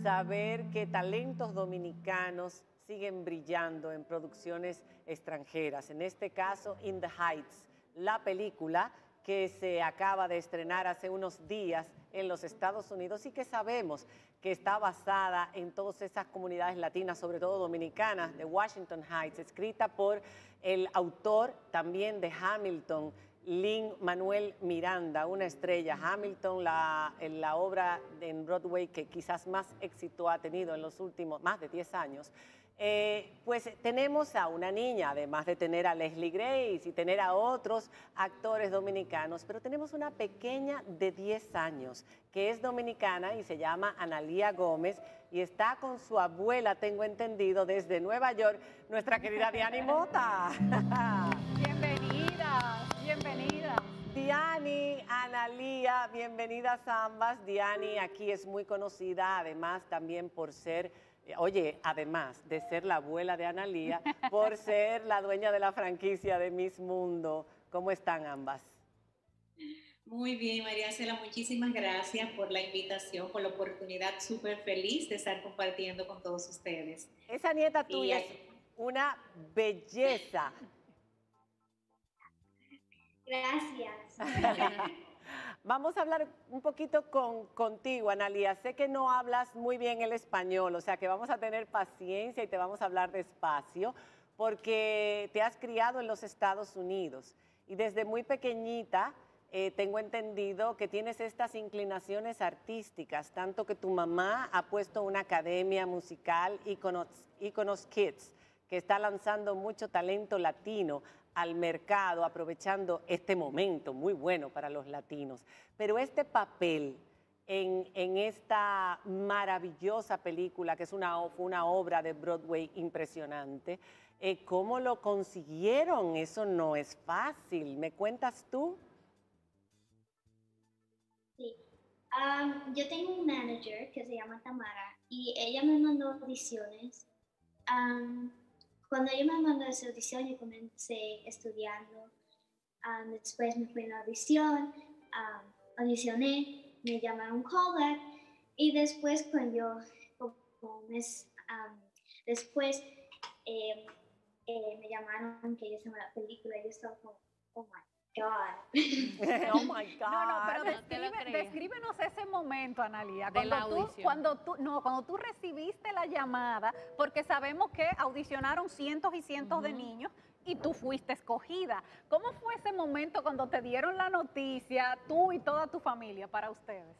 saber que talentos dominicanos siguen brillando en producciones extranjeras. En este caso, In the Heights, la película que se acaba de estrenar hace unos días en los Estados Unidos y que sabemos que está basada en todas esas comunidades latinas, sobre todo dominicanas, de Washington Heights, escrita por el autor también de Hamilton, Lin-Manuel Miranda, una estrella. Hamilton, la obra en Broadway que quizás más éxito ha tenido en los últimos más de 10 años. Pues tenemos a una niña, además de tener a Leslie Grace y tener a otros actores dominicanos, pero tenemos una pequeña de 10 años que es dominicana y se llama Analía Gómez y está con su abuela, tengo entendido, desde Nueva York, nuestra querida Diani Mota. Bienvenidas, bienvenidas. Diani, Analía, bienvenidas a ambas. Diani aquí es muy conocida, además también por ser... Oye, además de ser la abuela de Analía, por ser la dueña de la franquicia de Miss Mundo. ¿Cómo están ambas? Muy bien, María Cela, muchísimas gracias por la invitación, por la oportunidad, súper feliz de estar compartiendo con todos ustedes. Esa nieta tuya es una belleza. Gracias. Vamos a hablar un poquito contigo, Analía. Sé que no hablas muy bien el español, o sea que vamos a tener paciencia y te vamos a hablar despacio, porque te has criado en los Estados Unidos y desde muy pequeñita tengo entendido que tienes estas inclinaciones artísticas, tanto que tu mamá ha puesto una academia musical, Iconos Kids, que está lanzando mucho talento latino al mercado, aprovechando este momento muy bueno para los latinos. Pero este papel en esta maravillosa película, que es una obra de Broadway impresionante, ¿cómo lo consiguieron? Eso no es fácil. ¿Me cuentas tú? Sí. Yo tengo un manager que se llama Tamara y ella me mandó audiciones. Cuando ella me mandó esa audición, yo comencé estudiando. Después me fui a la audición, audicioné, me llamaron callback y después como un mes después me llamaron que yo estaba en la película y yo estaba como, oh my God. Oh my God. No, pero descríbenos ese momento, Analía, de la audición. Cuando tú recibiste la llamada, porque sabemos que audicionaron cientos y cientos de niños y tú fuiste escogida. ¿Cómo fue ese momento cuando te dieron la noticia, tú y toda tu familia, para ustedes?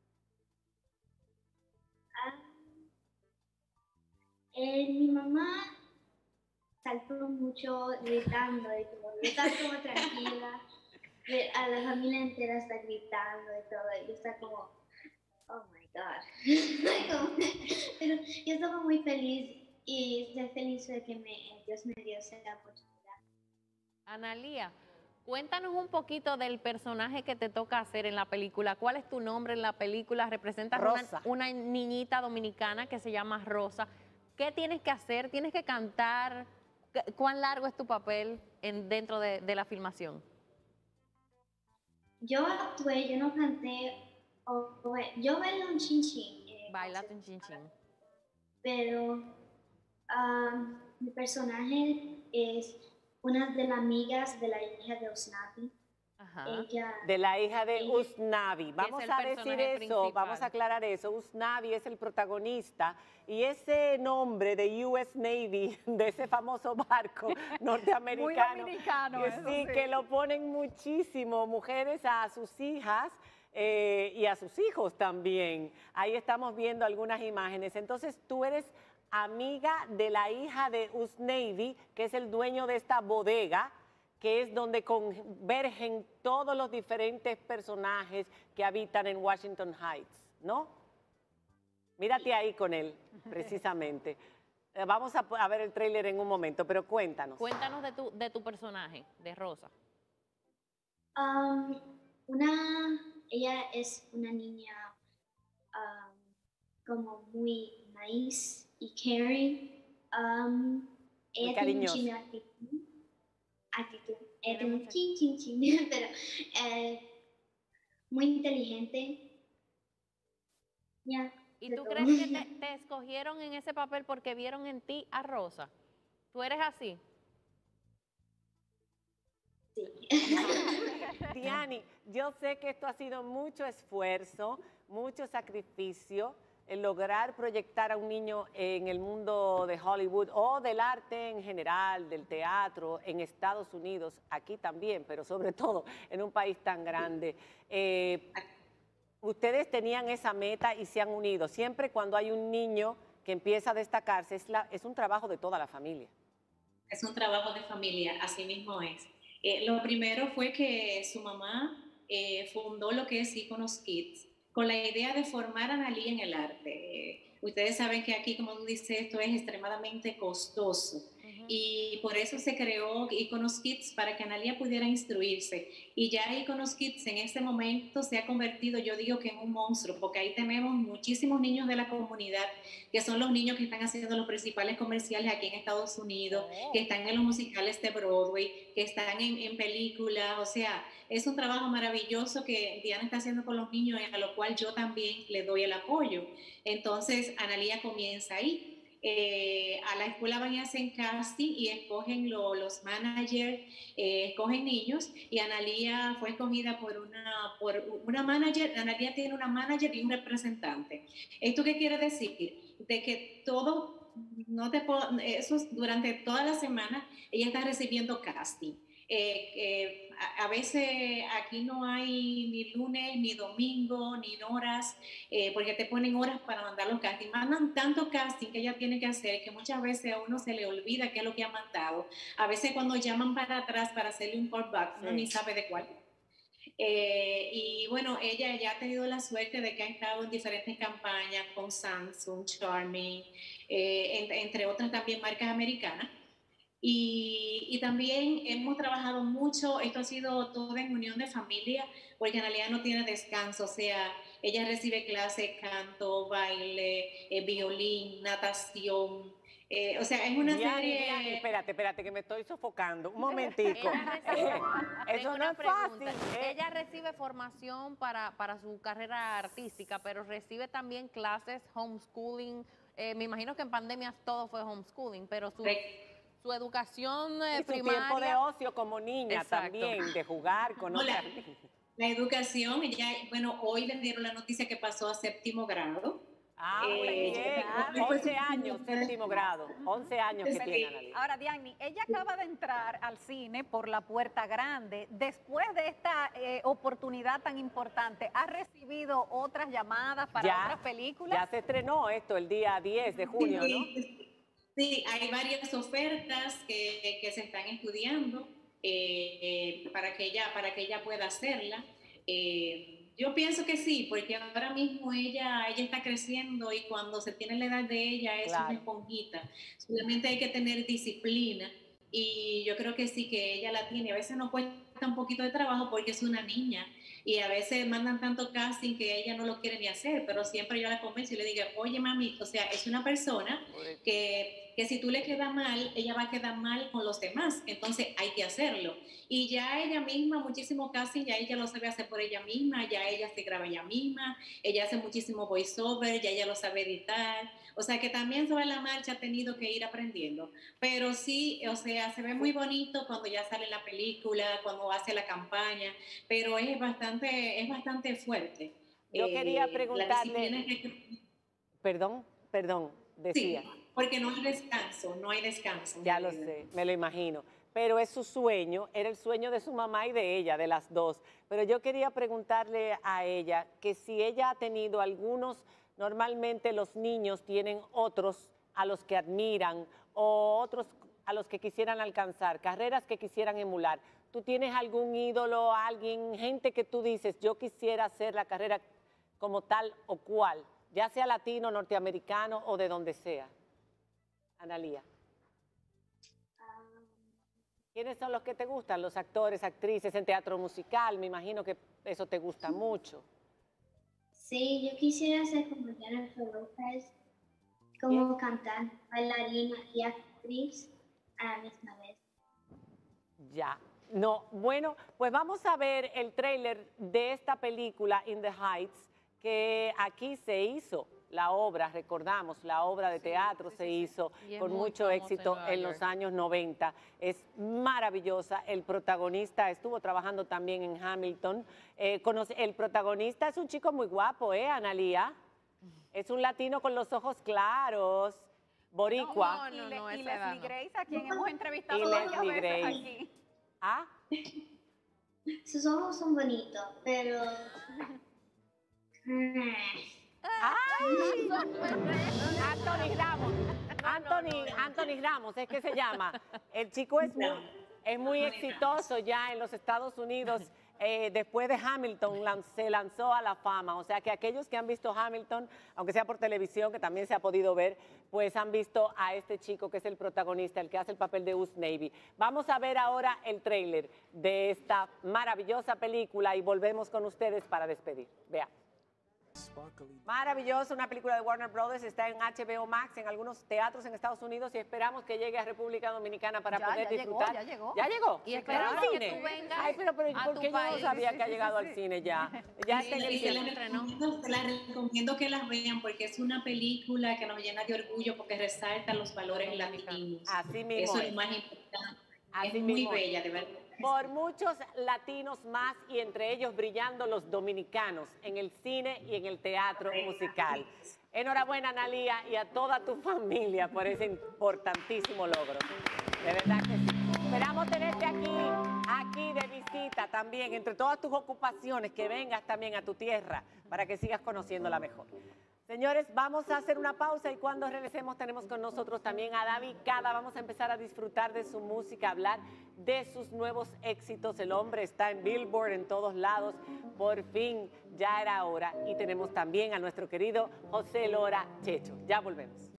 Mi mamá saltó mucho gritando y todo. Yo estaba como tranquila. A la familia entera está gritando y todo. Y yo estaba como, oh my God. Pero yo estaba muy feliz y estoy feliz de que Dios me dio esa oportunidad. Analía, cuéntanos un poquito del personaje que te toca hacer en la película. ¿Cuál es tu nombre en la película? Representas una niñita dominicana que se llama Rosa. ¿Qué tienes que hacer? ¿Tienes que cantar? ¿Cuán largo es tu papel dentro de la filmación? Yo actué, yo no canté, yo bailo un chin-chin. Bailaste un chin-chin. Pero mi personaje es una de las amigas de la hija de Usnavi. De la hija de Usnavi. Vamos a decir eso, principal. Vamos a aclarar eso. Usnavi es el protagonista y ese nombre de US Navy, de ese famoso barco norteamericano, muy dominicano, sí, que lo ponen muchísimo mujeres a sus hijas y a sus hijos también. Ahí estamos viendo algunas imágenes. Entonces tú eres amiga de la hija de Usnavi, que es el dueño de esta bodega, que es donde convergen todos los diferentes personajes que habitan en Washington Heights, ¿no? Mírate ahí con él, precisamente. Vamos a ver el tráiler en un momento, pero cuéntanos. Cuéntanos de tu personaje, de Rosa. Ella es una niña como muy nice y caring. Muy cariñosa. Actitud. Tiene un chin, pero muy inteligente. ¿Y tú crees que te escogieron en ese papel porque vieron en ti a Rosa? ¿Tú eres así? Sí. Diani, yo sé que esto ha sido mucho esfuerzo, mucho sacrificio, el lograr proyectar a un niño en el mundo de Hollywood o del arte en general, del teatro, en Estados Unidos, aquí también, pero sobre todo en un país tan grande. Ustedes tenían esa meta y se han unido. Siempre cuando hay un niño que empieza a destacarse, es un trabajo de toda la familia. Es un trabajo de familia, así mismo es. Lo primero fue que su mamá fundó lo que es Iconos Kids, con la idea de formar a Analía en el arte. Ustedes saben que aquí, como tú dices, esto es extremadamente costoso. Y por eso se creó Iconos Kids, para que Analía pudiera instruirse. Y ya Iconos Kids en este momento se ha convertido, yo digo que en un monstruo, porque ahí tenemos muchísimos niños de la comunidad, que son los niños que están haciendo los principales comerciales aquí en Estados Unidos, que están en los musicales de Broadway, que están en películas. O sea, es un trabajo maravilloso que Diana está haciendo con los niños, a lo cual yo también le doy el apoyo. Entonces, Analía comienza ahí. A la escuela van y hacen casting y escogen los managers, escogen niños, y Analía fue escogida por una manager. Analía tiene una manager y un representante. ¿Esto qué quiere decir? De que todo, eso durante toda la semana ella está recibiendo casting. A veces aquí no hay ni lunes, ni domingo, ni horas, porque te ponen horas para mandar los castings. Mandan tanto casting que ella tiene que hacer que muchas veces a uno se le olvida qué es lo que ha mandado. A veces cuando llaman para atrás para hacerle un callback, uno ni sabe de cuál. Y bueno, ella ya ha tenido la suerte de que ha estado en diferentes campañas con Samsung, Charming, entre otras también marcas americanas. Y también hemos trabajado mucho. Esto ha sido todo en unión de familia, porque en realidad no tiene descanso. O sea, ella recibe clases, canto, baile, violín, natación. O sea, es una serie... Espérate, que me estoy sofocando. Un momentico. Eso no es fácil. Ella recibe formación para su carrera artística, pero recibe también clases, homeschooling. Me imagino que en pandemia todo fue homeschooling, pero su educación y su primaria. Tiempo de ocio como niña. Exacto. También, de jugar con otras. La educación, ella, bueno, hoy le dieron la noticia que pasó a 7º grado. Muy bien. 11 años, 7º grado. 11 años que tiene Analía. Ahora, Diani, ella acaba de entrar al cine por la puerta grande. Después de esta oportunidad tan importante, ¿ha recibido otras llamadas para otras películas? Ya se estrenó esto el día 10 de junio, ¿no? Sí, hay varias ofertas que se están estudiando para que ella pueda hacerla. Yo pienso que sí, porque ahora mismo ella está creciendo, y cuando se tiene la edad de ella es una esponjita. Solamente hay que tener disciplina, y yo creo que sí, que ella la tiene. A veces nos cuesta un poquito de trabajo porque es una niña, y a veces mandan tanto casting que ella no lo quiere ni hacer, pero siempre yo la convenzo y le digo, oye mami, o sea, es una persona que si tú le quedas mal, ella va a quedar mal con los demás, entonces hay que hacerlo. Y ya ella misma, muchísimo casting, ya ella lo sabe hacer por ella misma, ya ella se graba ella misma, ella hace muchísimo voiceover, ya ella lo sabe editar. O sea que también sobre la marcha ha tenido que ir aprendiendo. Pero sí, o sea, se ve muy bonito cuando ya sale la película, cuando hace la campaña, pero es bastante fuerte. Yo quería preguntarle... Perdón, decía. Sí, porque no hay descanso. Ya lo sé, me lo imagino. Pero es su sueño, era el sueño de su mamá y de ella, de las dos. Pero yo quería preguntarle a ella que si ella ha tenido algunos, normalmente los niños tienen otros a los que admiran o otros a los que quisieran alcanzar, carreras que quisieran emular. ¿Tú tienes algún ídolo, alguien, gente que tú dices, yo quisiera hacer la carrera como tal o cual, ya sea latino, norteamericano o de donde sea? Analía. ¿Quiénes son los que te gustan? Los actores, actrices en teatro musical, me imagino que eso te gusta mucho. Sí, yo quisiera ser como Jennifer Lopez, como cantante, bailarina y actriz a la misma vez. Ya. No, bueno, pues vamos a ver el tráiler de esta película In the Heights que aquí se hizo la obra, recordamos, la obra de teatro se hizo con mucho éxito en los años 90. Es maravillosa. El protagonista estuvo trabajando también en Hamilton. El protagonista es un chico muy guapo, Analía. Es un latino con los ojos claros, boricua. Y Leslie Grace, a quien hemos entrevistado Y varias Leslie veces Grace. aquí. ¿Ah? Sus ojos son bonitos, pero... ¡Ay! Anthony Ramos, es que se llama. El chico es muy exitoso ya en los Estados Unidos. Después de Hamilton se lanzó a la fama, o sea que aquellos que han visto Hamilton, aunque sea por televisión, que también se ha podido ver, pues han visto a este chico que es el protagonista, el que hace el papel de Us Navy. Vamos a ver ahora el tráiler de esta maravillosa película y volvemos con ustedes para despedir. Veamos. Maravilloso, una película de Warner Brothers, está en HBO Max, en algunos teatros en Estados Unidos y esperamos que llegue a República Dominicana para poder disfrutar. Ya llegó. ¿Ya llegó? Y esperamos ¿Al que cine? tú vengas Ay, pero a ¿por tu qué yo no país? sabía que ha llegado al cine ya? Ya está en el cine. Les recomiendo que las vean porque es una película que nos llena de orgullo porque resalta los valores latinos. Así mismo Eso es. es más importante. Así Es muy mismo es. bella, de verdad. Por muchos latinos más y entre ellos brillando los dominicanos en el cine y en el teatro musical. Enhorabuena, Analía, y a toda tu familia por ese importantísimo logro. De verdad que sí. Esperamos tenerte aquí de visita también, entre todas tus ocupaciones, que vengas también a tu tierra para que sigas conociéndola mejor. Señores, vamos a hacer una pausa y cuando regresemos tenemos con nosotros también a David Cada. Vamos a empezar a disfrutar de su música, hablar de sus nuevos éxitos. El hombre está en Billboard, en todos lados. Por fin, ya era hora. Y tenemos también a nuestro querido José Lora Checho. Ya volvemos.